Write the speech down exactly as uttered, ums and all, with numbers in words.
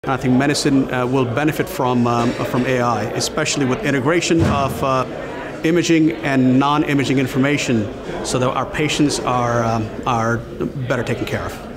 I think medicine uh, will benefit from, um, from A I, especially with integration of uh, imaging and non-imaging information so that our patients are, um, are better taken care of.